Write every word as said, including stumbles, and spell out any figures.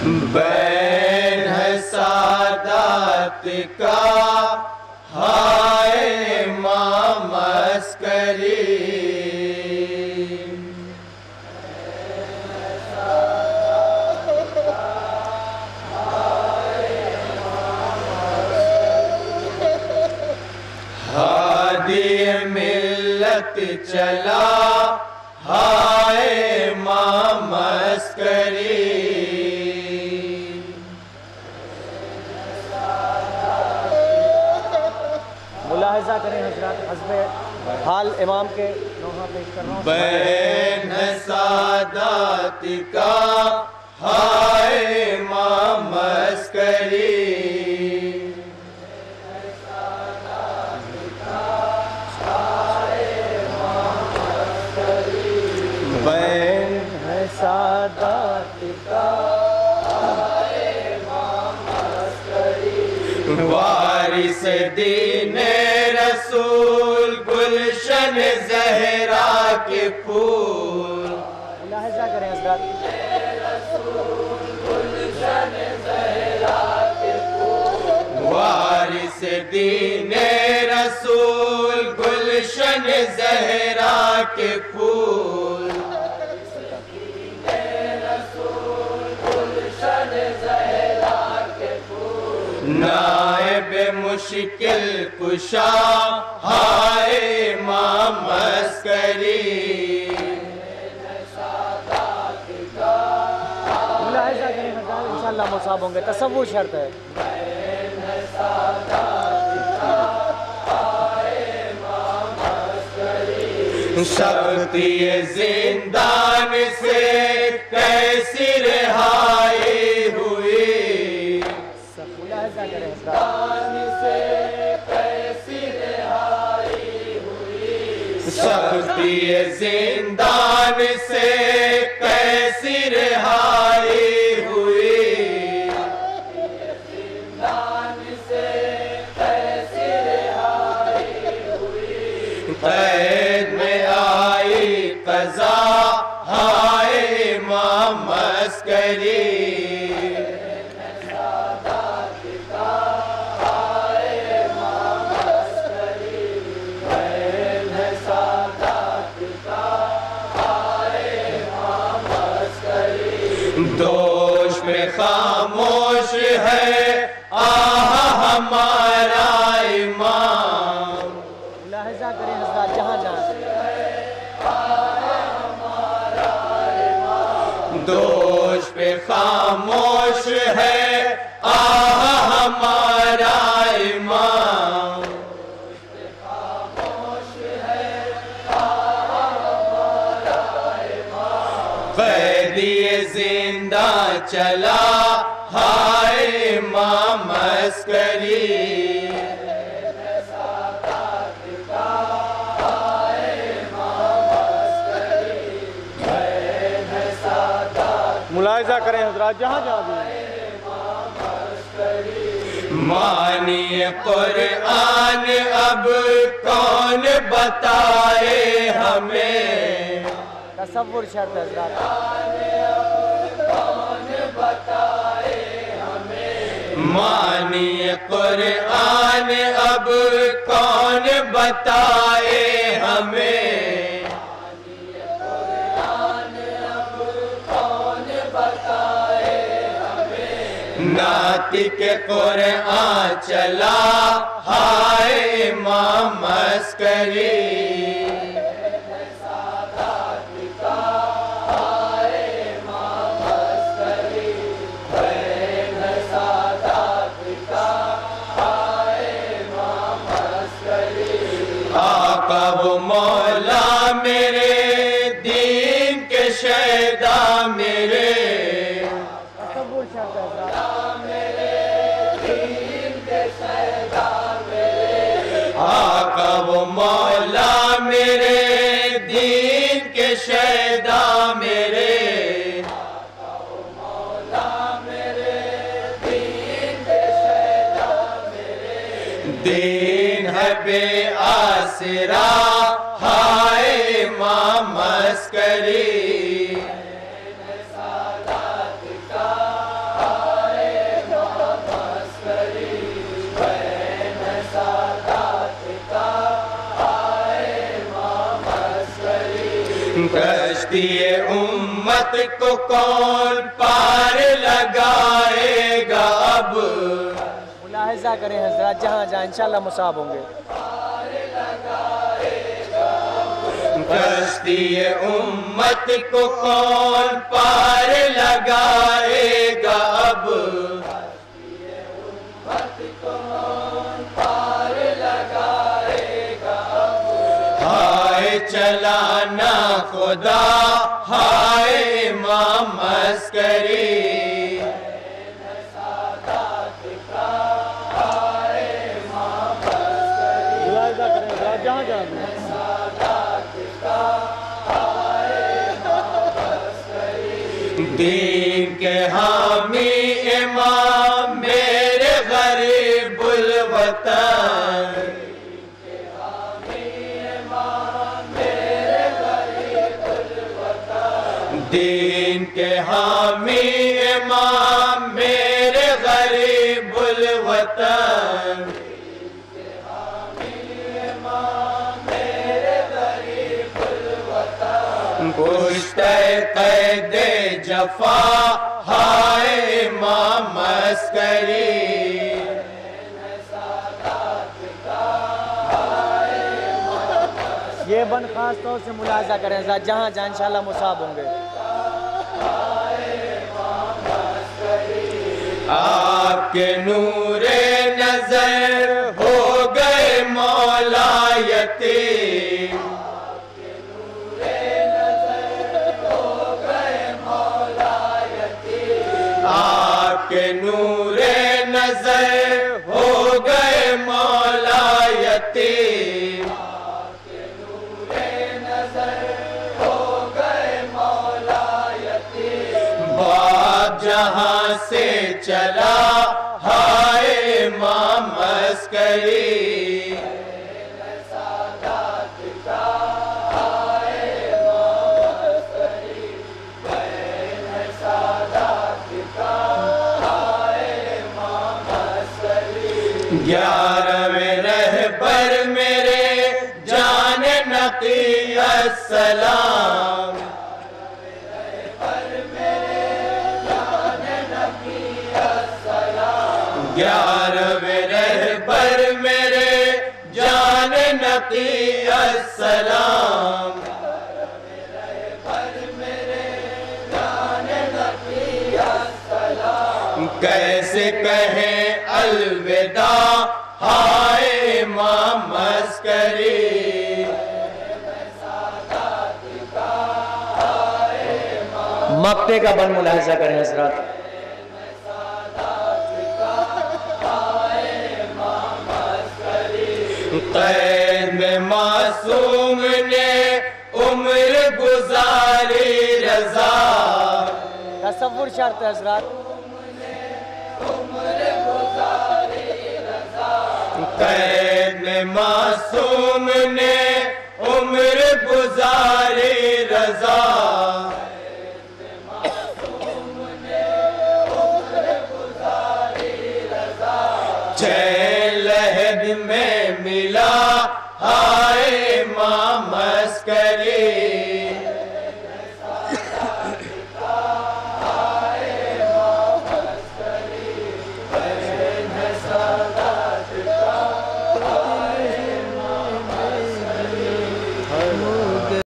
بین ہے سادات کا ہائے امام عسکری ہادی ملت چلا ہائے امام عسکری ملاحظہ کریں حضرات حسب حال امام کے نوحہ پیش کر رہا ہوں بین سادات کا ہائے امام عسکری بین ہے سادات کا وارث دین رسول گلشن زہرا کے پھول ملاحظہ کریں حضرات وارث دین رسول گلشن زہرا کے پھول نائب مشکل کشا ہائے امام عسکری ملاحظہ کریں حضرات انشاءاللہ مصاب ہوں گے تصور شرط ہے شختی زندان سے کیسی رہائی ہوئی ملاحظہ کریں حضرات شختی زندان سے کیسی رہائی ہوئی قید میں آئی قضا ہائے امام عسکری دوش میں خاموش ہے آہ ہمارا امام ملاحظہ کریں حضرات جہاں جہاں دوش پہ خاموش ہے آہ ہمارا امام قیدی زندہ چلا ہائے امام عسکری ملاحظہ کریں حضرات جہاں جہاں بھی معنی قرآن اب کون بتائے ہمیں تصور شرط ہے حضرات معنی قرآن اب کون بتائے ہمیں ناطق قرآن چلا ہائے امام عسکری آقا وہ مولا میرے دین کے شہدا میرے تصور شرط ہے حضرات آقا وہ مولا میرے دین کے شہدا میرے دین ہے بے آسرا ہائے امام عسکری کشتی امت کو کون پار لگائے گا اب؟ ملاحظہ کریں حضرات، جہاں جہاں انشاءاللہ مصاب ہوں گے. کشتی امت کو کون پار لگائے گا اب؟ ہائے چلانا خدا، ہائے امام عسکری. ملاحظہ کریں حضرات، جہاں جہاں بھی. دین کے حامی امام میرے غریب الوطن. دین کے حامی امام میرے غریب الوطن. کشتہ قید جفا، ہائے امام عسکری. یہ بند خاص طور سے ملاحظہ کریں حضرات، جہاں جہاں انشاءاللہ مصاب ہوں گے. آپ کے نور نظر ہو گئے مولا یتیم. آپ کے نور نظر ہو گئے مولا یتیم. باب جہاں سے چلا، ہائے امام عسکری. گیارہویں رہبر میرے جان نقی السلام. گیارہویں رہبر میرے جان نقی السلام. کیسے کہیں الوداع، ہائے امام عسکری. مقطع کا بند ملاحظہ کریں حضرات. قید میں معصوم نے عمر گزاری رضا. تصور شرط ہے حضرات. قید میں معصوم نے عمر گزاری رضا. چھ لحد میں ملا،